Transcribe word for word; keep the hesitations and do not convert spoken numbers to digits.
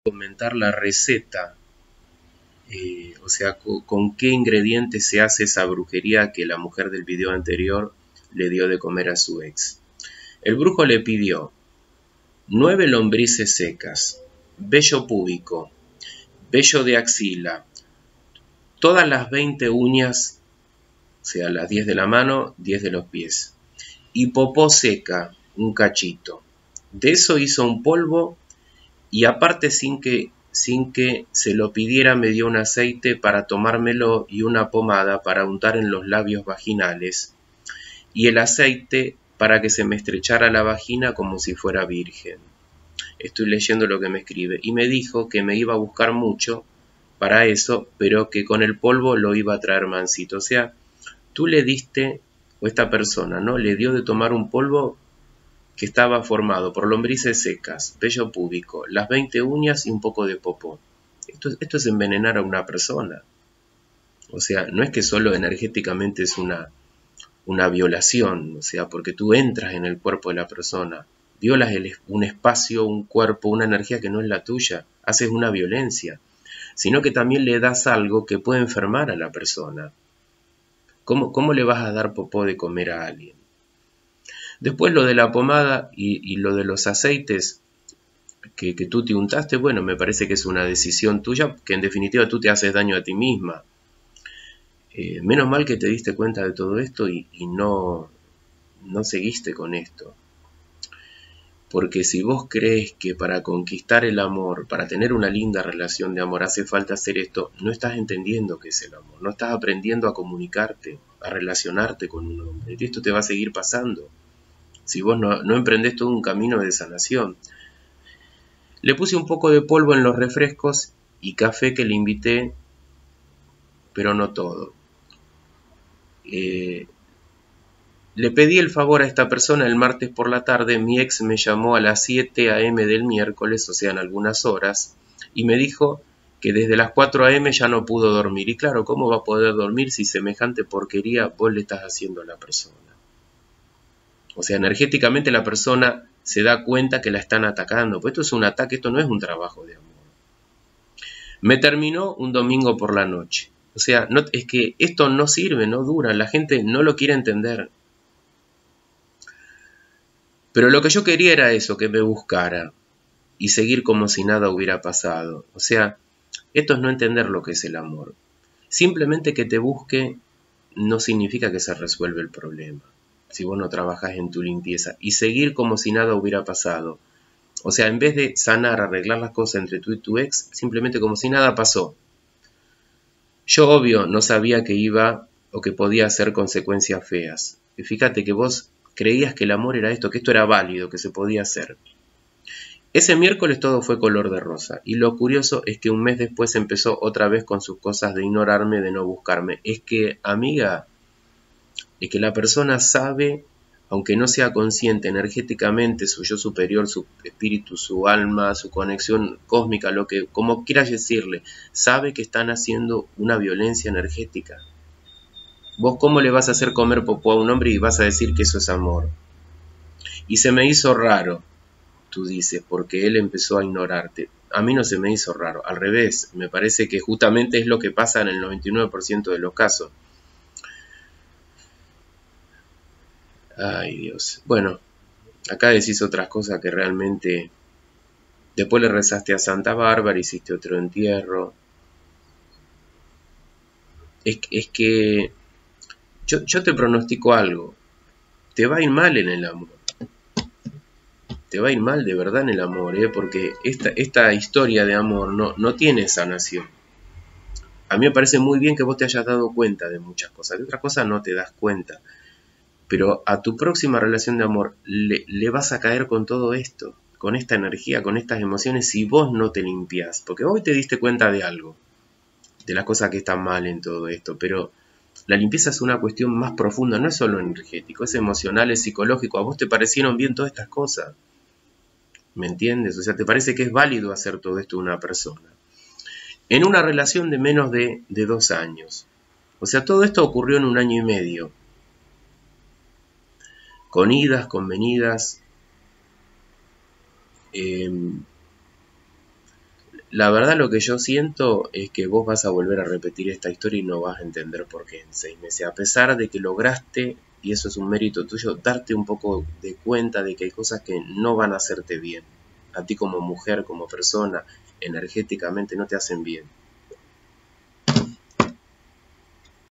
comentar la receta, eh, o sea, con, con qué ingredientes se hace esa brujería que la mujer del video anterior le dio de comer a su ex. El brujo le pidió nueve lombrices secas, vello púbico, vello de axila, todas las veinte uñas, o sea, las diez de la mano, diez de los pies, y popó seca, un cachito. De eso hizo un polvo y aparte sin que, sin que se lo pidiera me dio un aceite para tomármelo y una pomada para untar en los labios vaginales y el aceite para que se me estrechara la vagina como si fuera virgen. Estoy leyendo lo que me escribe. Y me dijo que me iba a buscar mucho para eso, pero que con el polvo lo iba a traer mansito. O sea, tú le diste, o esta persona, ¿no? Le dio de tomar un polvo que estaba formado por lombrices secas, vello púbico, las veinte uñas y un poco de popó. Esto, esto es envenenar a una persona. O sea, no es que solo energéticamente es una, una violación, o sea, porque tú entras en el cuerpo de la persona, violas el, un espacio, un cuerpo, una energía que no es la tuya, haces una violencia, sino que también le das algo que puede enfermar a la persona. ¿Cómo, cómo le vas a dar popó de comer a alguien? Después lo de la pomada y, y lo de los aceites que, que tú te untaste, bueno, me parece que es una decisión tuya, que en definitiva tú te haces daño a ti misma. Eh, menos mal que te diste cuenta de todo esto y, y no, no seguiste con esto. Porque si vos crees que para conquistar el amor, para tener una linda relación de amor, hace falta hacer esto, no estás entendiendo qué es el amor, no estás aprendiendo a comunicarte, a relacionarte con un hombre. Y esto te va a seguir pasando si vos no, no emprendés todo un camino de sanación. Le puse un poco de polvo en los refrescos y café que le invité, pero no todo. Eh, le pedí el favor a esta persona el martes por la tarde, mi ex me llamó a las siete a eme del miércoles, o sea, en algunas horas, y me dijo que desde las cuatro a eme ya no pudo dormir. Y claro, ¿cómo va a poder dormir si semejante porquería vos le estás haciendo a la persona? O sea, energéticamente la persona se da cuenta que la están atacando. Pues esto es un ataque, esto no es un trabajo de amor. Me terminó un domingo por la noche. O sea, no, es que esto no sirve, no dura, la gente no lo quiere entender. Pero lo que yo quería era eso, que me buscara y seguir como si nada hubiera pasado. O sea, esto es no entender lo que es el amor. Simplemente que te busque no significa que se resuelve el problema, si vos no trabajás en tu limpieza, y seguir como si nada hubiera pasado. O sea, en vez de sanar, arreglar las cosas entre tú y tu ex, simplemente como si nada pasó. Yo, obvio, no sabía que iba o que podía hacer consecuencias feas. Y fíjate que vos creías que el amor era esto, que esto era válido, que se podía hacer. Ese miércoles todo fue color de rosa, y lo curioso es que un mes después empezó otra vez con sus cosas de ignorarme, de no buscarme. Es que, amiga, es que la persona sabe, aunque no sea consciente energéticamente, su yo superior, su espíritu, su alma, su conexión cósmica, lo que, como quieras decirle, sabe que están haciendo una violencia energética. ¿Vos cómo le vas a hacer comer popó a un hombre y vas a decir que eso es amor? Y se me hizo raro, tú dices, porque él empezó a ignorarte. A mí no se me hizo raro, al revés, me parece que justamente es lo que pasa en el noventa y nueve por ciento de los casos. Ay, Dios. Bueno, acá decís otras cosas que realmente... Después le rezaste a Santa Bárbara, hiciste otro entierro. Es, es que yo, yo te pronostico algo. Te va a ir mal en el amor. Te va a ir mal de verdad en el amor, ¿eh? Porque esta, esta historia de amor no, no tiene sanación. A mí me parece muy bien que vos te hayas dado cuenta de muchas cosas. De otras cosas no te das cuenta. Pero a tu próxima relación de amor le, le vas a caer con todo esto, con esta energía, con estas emociones, si vos no te limpias. Porque hoy te diste cuenta de algo, de las cosas que están mal en todo esto, pero la limpieza es una cuestión más profunda, no es solo energético, es emocional, es psicológico. A vos te parecieron bien todas estas cosas, ¿me entiendes? O sea, te parece que es válido hacer todo esto a una persona. En una relación de menos de, de dos años. O sea, todo esto ocurrió en un año y medio. Con idas, con venidas. Eh, La verdad lo que yo siento es que vos vas a volver a repetir esta historia y no vas a entender por qué en seis meses. A pesar de que lograste, y eso es un mérito tuyo, darte un poco de cuenta de que hay cosas que no van a hacerte bien. A ti como mujer, como persona, energéticamente no te hacen bien.